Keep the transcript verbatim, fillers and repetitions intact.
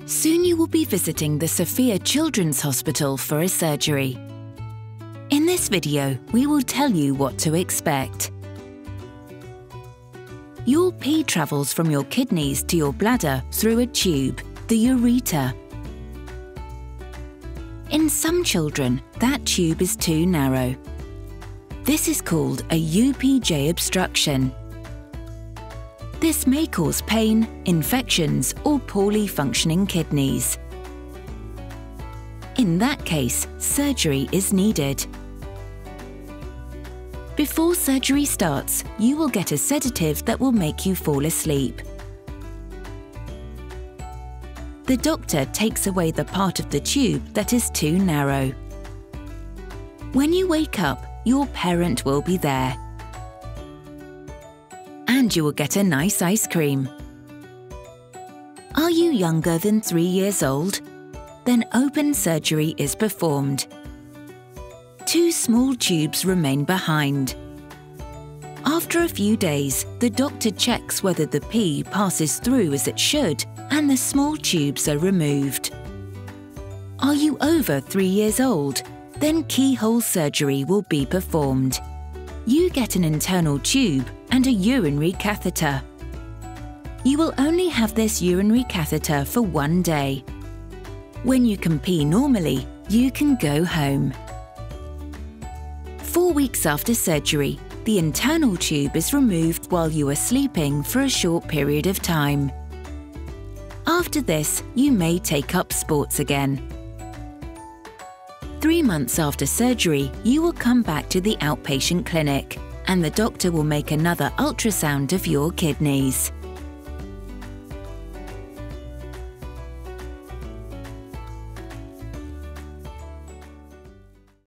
Soon you will be visiting the Sophia Children's Hospital for a surgery. In this video, we will tell you what to expect. Your pee travels from your kidneys to your bladder through a tube, the ureter. In some children, that tube is too narrow. This is called a U P J obstruction. This may cause pain, infections, or poorly functioning kidneys. In that case, surgery is needed. Before surgery starts, you will get a sedative that will make you fall asleep. The doctor takes away the part of the tube that is too narrow. When you wake up, your parent will be there. And you will get a nice ice cream. Are you younger than three years old? Then open surgery is performed. Two small tubes remain behind. After a few days, the doctor checks whether the pee passes through as it should and the small tubes are removed. Are you over three years old? Then keyhole surgery will be performed. You get an internal tube and a urinary catheter. You will only have this urinary catheter for one day. When you can pee normally, you can go home. Four weeks after surgery, the internal tube is removed while you are sleeping for a short period of time. After this, you may take up sports again. Three months after surgery, you will come back to the outpatient clinic, and the doctor will make another ultrasound of your kidneys.